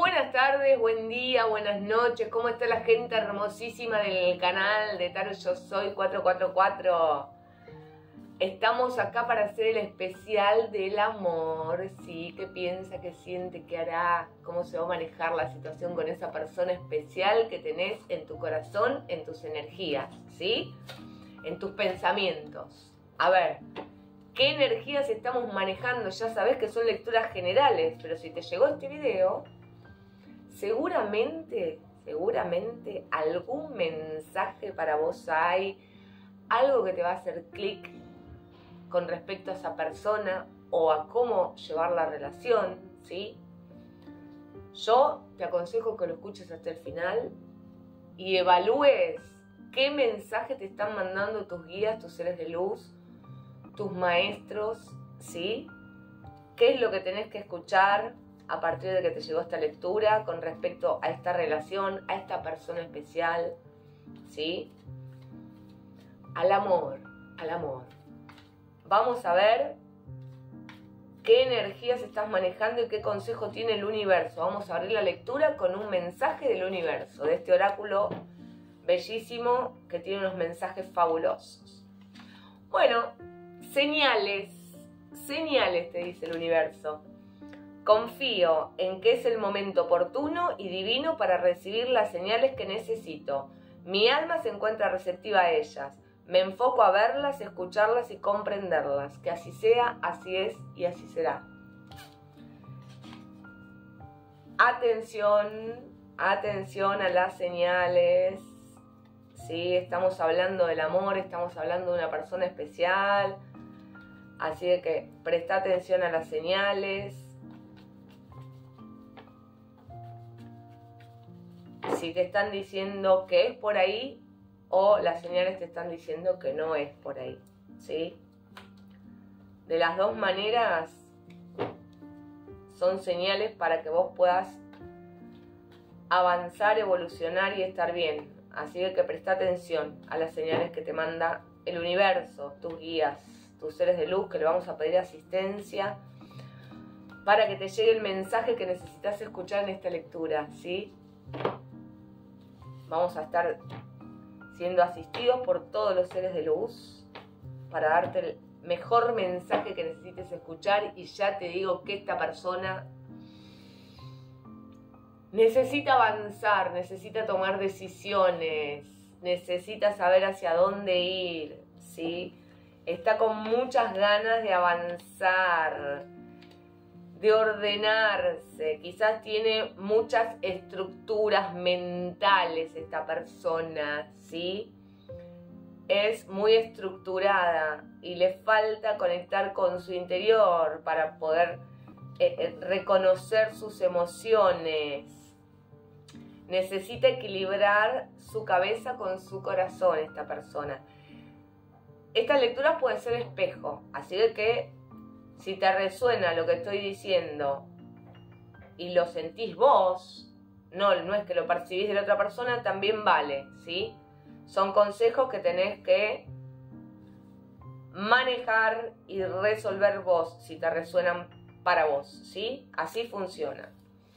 Buenas tardes, buen día, buenas noches. ¿Cómo está la gente hermosísima del canal de Tarot Yo Soy 444? Estamos acá para hacer el especial del amor, ¿sí? ¿Qué piensa, qué siente, qué hará? ¿Cómo se va a manejar la situación con esa persona especial que tenés en tu corazón, en tus energías, ¿sí? En tus pensamientos. A ver, ¿qué energías estamos manejando? Ya sabés que son lecturas generales, pero si te llegó este video, seguramente algún mensaje para vos hay, algo que te va a hacer clic con respecto a esa persona o a cómo llevar la relación, ¿sí? Yo te aconsejo que lo escuches hasta el final y evalúes qué mensaje te están mandando tus guías, tus seres de luz, tus maestros, ¿sí? ¿Qué es lo que tenés que escuchar a partir de que te llegó esta lectura con respecto a esta relación, a esta persona especial, ¿sí? Al amor, al amor. Vamos a ver qué energías estás manejando y qué consejo tiene el universo. Vamos a abrir la lectura con un mensaje del universo, de este oráculo bellísimo que tiene unos mensajes fabulosos. Bueno, señales te dice el universo. Confío en que es el momento oportuno y divino para recibir las señales que necesito. Mi alma se encuentra receptiva a ellas. Me enfoco a verlas, escucharlas y comprenderlas. Que así sea, así es y así será. Atención, atención a las señales. Sí, estamos hablando del amor, estamos hablando de una persona especial. Así de que presta atención a las señales. Si te están diciendo que es por ahí, o las señales te están diciendo que no es por ahí, ¿sí? De las dos maneras son señales para que vos puedas avanzar, evolucionar y estar bien. Así que presta atención a las señales que te manda el universo, tus guías, tus seres de luz, que le vamos a pedir asistencia para que te llegue el mensaje que necesitas escuchar en esta lectura, ¿sí? Vamos a estar siendo asistidos por todos los seres de luz para darte el mejor mensaje que necesites escuchar. Y ya te digo que esta persona necesita avanzar, necesita tomar decisiones, necesita saber hacia dónde ir, ¿sí? Está con muchas ganas de avanzar, de ordenarse. Quizás tiene muchas estructuras mentales esta persona, ¿sí? Es muy estructurada y le falta conectar con su interior para poder reconocer sus emociones. Necesita equilibrar su cabeza con su corazón esta persona. Estas lecturas pueden ser espejo, así de que si te resuena lo que estoy diciendo y lo sentís vos, no es que lo percibís de la otra persona, también vale, ¿sí? Son consejos que tenés que manejar y resolver vos si te resuenan para vos, ¿sí? Así funciona.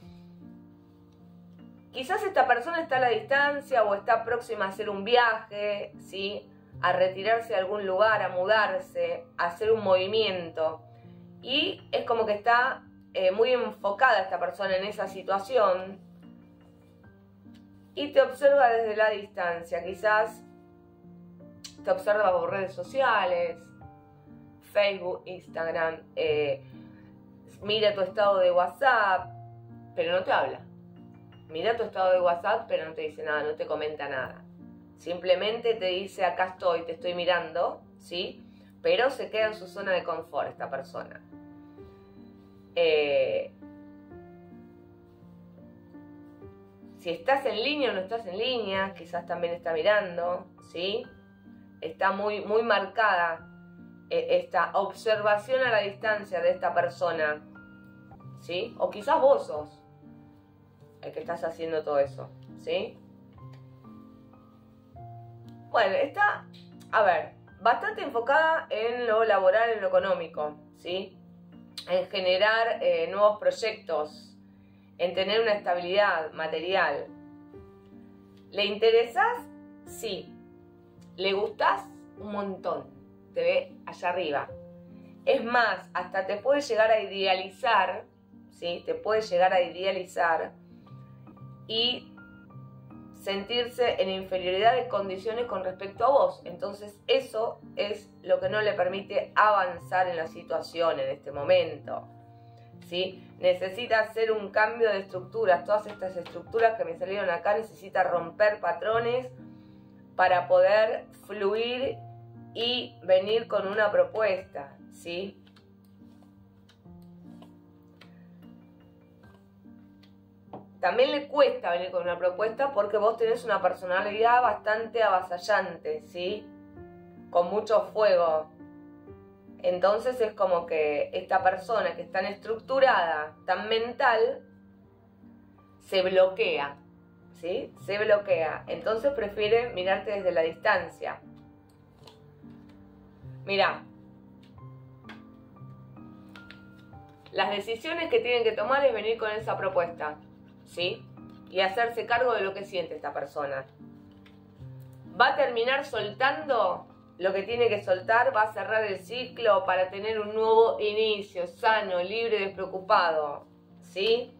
Quizás esta persona está a la distancia o está próxima a hacer un viaje, ¿sí? A retirarse a algún lugar, a mudarse, a hacer un movimiento. Y es como que está muy enfocada esta persona en esa situación y te observa desde la distancia. Quizás te observa por redes sociales, Facebook, Instagram, mira tu estado de WhatsApp, pero no te habla. Mira tu estado de WhatsApp, pero no te dice nada, no te comenta nada. Simplemente te dice, acá estoy, te estoy mirando, ¿sí? Pero se queda en su zona de confort esta persona. Si estás en línea o no estás en línea, quizás también está mirando, ¿sí? Está muy marcada esta observación a la distancia de esta persona, ¿sí? O quizás vos sos el que estás haciendo todo eso, ¿sí? Bueno, está, a ver, bastante enfocada en lo laboral, en lo económico, ¿sí? En generar nuevos proyectos, en tener una estabilidad material. ¿Le interesás? Sí. ¿Le gustás? Un montón. Te ve allá arriba. Es más, hasta te puede llegar a idealizar, ¿sí? Te puede llegar a idealizar y sentirse en inferioridad de condiciones con respecto a vos. Entonces eso es lo que no le permite avanzar en la situación en este momento, ¿sí? Necesita hacer un cambio de estructuras. Todas estas estructuras que me salieron acá, necesita romper patrones para poder fluir y venir con una propuesta, ¿sí? También le cuesta venir con una propuesta porque vos tenés una personalidad bastante avasallante, ¿sí? Con mucho fuego. Entonces es como que esta persona que es tan estructurada, tan mental, se bloquea, ¿sí? Se bloquea. Entonces prefiere mirarte desde la distancia. Mirá. Las decisiones que tienen que tomar es venir con esa propuesta, ¿sí? Y hacerse cargo de lo que siente esta persona. Va a terminar soltando lo que tiene que soltar, va a cerrar el ciclo para tener un nuevo inicio, sano, libre, despreocupado, ¿sí?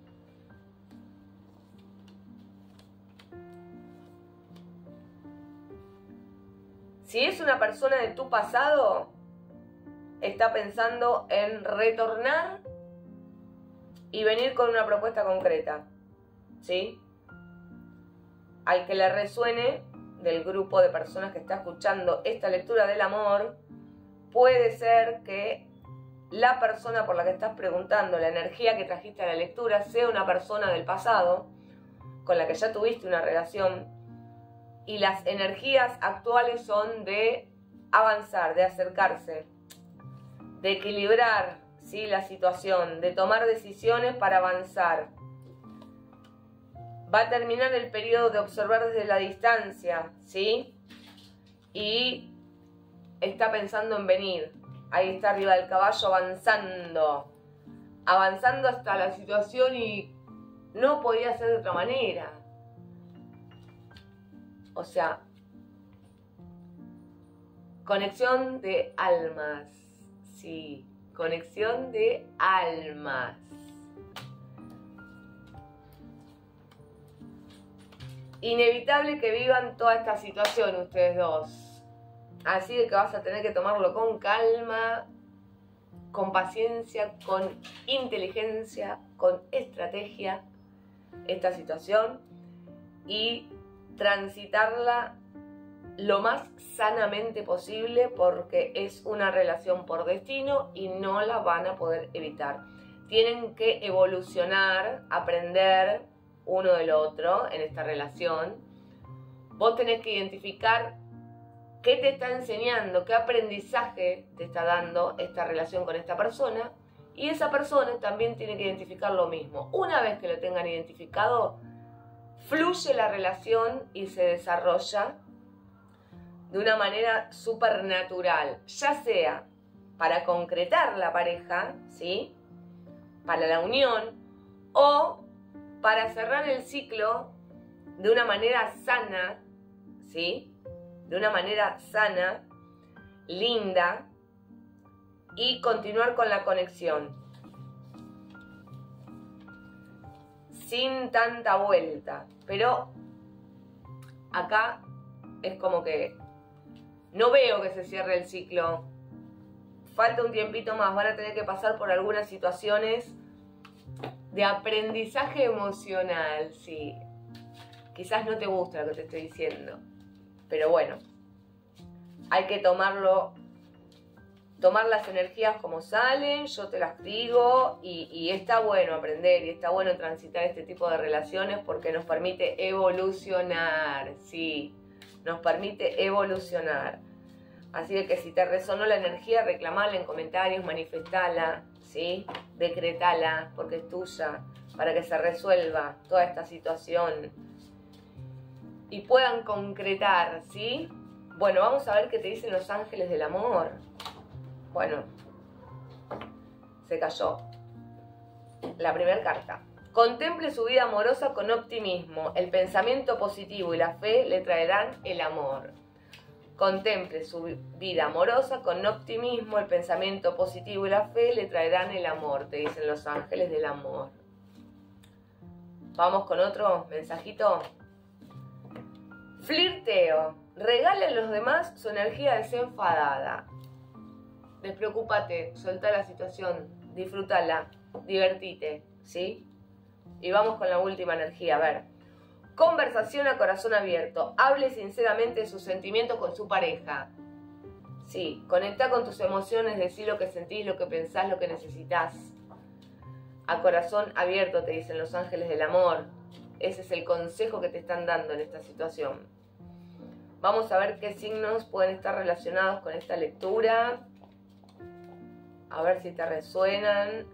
Si es una persona de tu pasado, está pensando en retornar y venir con una propuesta concreta, ¿sí? Al que le resuene del grupo de personas que está escuchando esta lectura del amor, puede ser que la persona por la que estás preguntando, la energía que trajiste a la lectura, sea una persona del pasado con la que ya tuviste una relación, y las energías actuales son de avanzar, de acercarse, de equilibrar, ¿sí?, la situación, de tomar decisiones para avanzar. Va a terminar el periodo de observar desde la distancia, ¿sí? Y está pensando en venir. Ahí está arriba del caballo avanzando. Avanzando hasta la situación y no podía ser de otra manera. O sea, conexión de almas. Sí, conexión de almas. Inevitable que vivan toda esta situación ustedes dos. Así que vas a tener que tomarlo con calma, con paciencia, con inteligencia, con estrategia, esta situación, y transitarla lo más sanamente posible, porque es una relación por destino y no la van a poder evitar. Tienen que evolucionar, aprender uno del otro en esta relación. Vos tenés que identificar qué te está enseñando, qué aprendizaje te está dando esta relación con esta persona, y esa persona también tiene que identificar lo mismo. Una vez que lo tengan identificado, fluye la relación y se desarrolla de una manera súper natural, ya sea para concretar la pareja, ¿sí?, para la unión, o para cerrar el ciclo de una manera sana, ¿sí?, de una manera sana, linda, y continuar con la conexión sin tanta vuelta. Pero acá es como que no veo que se cierre el ciclo. Falta un tiempito más, van a tener que pasar por algunas situaciones de aprendizaje emocional, sí. Quizás no te gusta lo que te estoy diciendo, pero bueno, hay que tomar las energías como salen, yo te las digo, y está bueno aprender y está bueno transitar este tipo de relaciones porque nos permite evolucionar, sí, nos permite evolucionar. Así que si te resonó la energía, reclamala en comentarios, manifestala, ¿sí? Decretala, porque es tuya, para que se resuelva toda esta situación y puedan concretar, ¿sí? Bueno, vamos a ver qué te dicen los ángeles del amor. Bueno, se cayó la primera carta. Contemple su vida amorosa con optimismo. El pensamiento positivo y la fe le traerán el amor. Contemple su vida amorosa con optimismo. El pensamiento positivo y la fe le traerán el amor, te dicen los ángeles del amor. Vamos con otro mensajito. Flirteo. Regale a los demás su energía desenfadada. Despreocúpate, soltá la situación, disfrútala, divertite, ¿sí? Y vamos con la última energía, a ver. Conversación a corazón abierto. Hable sinceramente de sus sentimientos con su pareja. Sí, conectá con tus emociones, decí lo que sentís, lo que pensás, lo que necesitas. A corazón abierto, te dicen los ángeles del amor. Ese es el consejo que te están dando en esta situación. Vamos a ver qué signos pueden estar relacionados con esta lectura. A ver si te resuenan.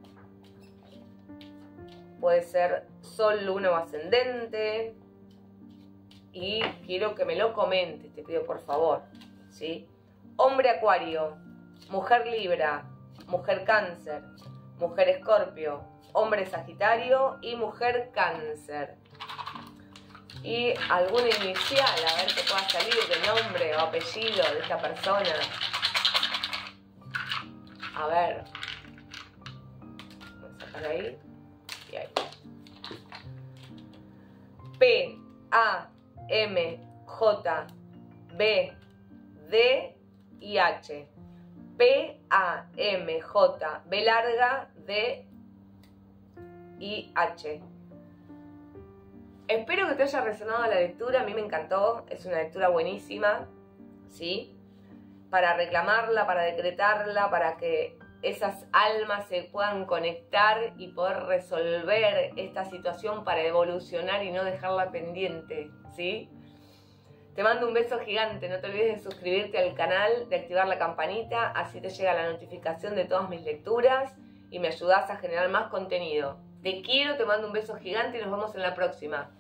Puede ser Sol, Luna o Ascendente. Y quiero que me lo comentes, te pido por favor, ¿sí? Hombre Acuario, mujer Libra, mujer Cáncer, mujer Escorpio, hombre Sagitario y mujer Cáncer. Y alguna inicial, a ver qué pueda salir de nombre o apellido de esta persona. A ver. Voy a sacar ahí. Y ahí. P, A, M, J, B, D y H. P, A, M, J, B larga, D y H. Espero que te haya resonado la lectura, a mí me encantó, es una lectura buenísima, ¿sí? Para reclamarla, para decretarla, para que esas almas se puedan conectar y poder resolver esta situación para evolucionar y no dejarla pendiente, ¿sí? Te mando un beso gigante, no te olvides de suscribirte al canal, de activar la campanita, así te llega la notificación de todas mis lecturas y me ayudas a generar más contenido. Te quiero, te mando un beso gigante y nos vemos en la próxima.